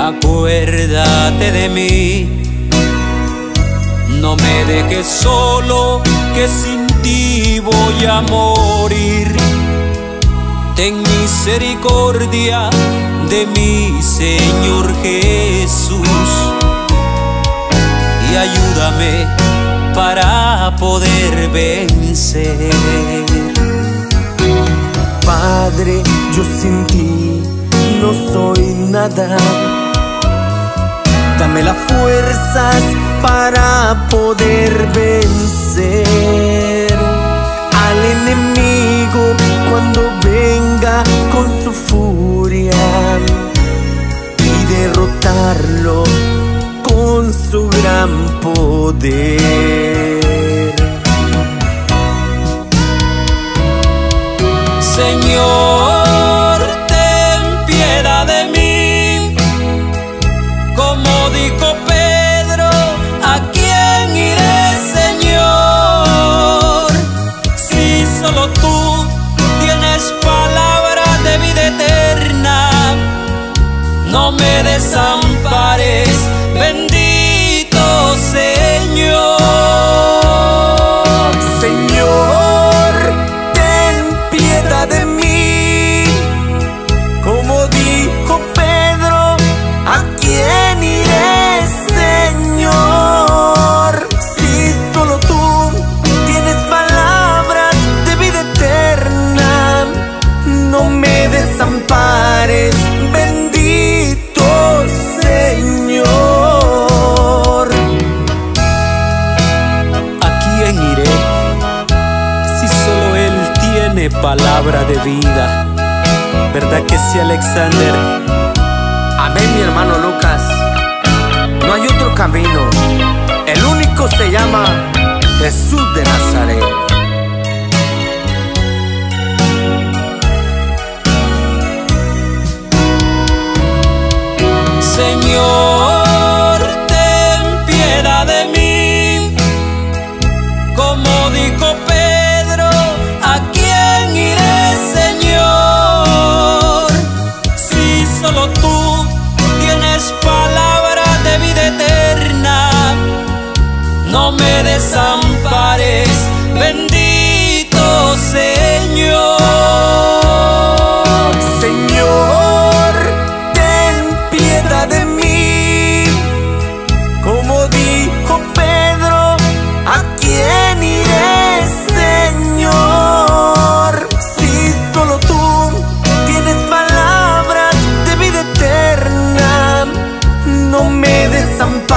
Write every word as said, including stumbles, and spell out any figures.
acuérdate de mí. No me dejes solo, que sin ti voy a morir. Ten misericordia de mí, Señor Jesús, y ayúdame para poder vencer. Padre, yo sin ti no soy nada. Dame las fuerzas para poder vencer al enemigo cuando venga con su furia, y derrotarlo con su gran poder. Señor, ten piedad de mí. Como dijo Pedro, ¿a quién iré, Señor? Si solo tú tienes palabra de vida eterna, no me desampares, bendito Señor. Señor, ten piedad de mí. Como dijo Pedro, ¿a quién iré, Señor? Si solo tú tienes palabras de vida eterna, no me desampares, bendito Señor. ¿A quién iré si solo Él tiene palabra de vida? ¿Verdad que sí, Alexander? Amén, mi hermano Lucas. No hay otro camino. El único se llama Jesús de Nazaret. Señor, ten piedad de mí. Como dijo Pedro, ¿a quién iré, Señor? Si solo tú tienes palabra de vida eterna, no me desampares, bendito Señor. Señor, ten piedad de mí. Como dijo Pedro, ¿a quién iré, Señor? Si solo tú tienes palabras de vida eterna, no me desampares,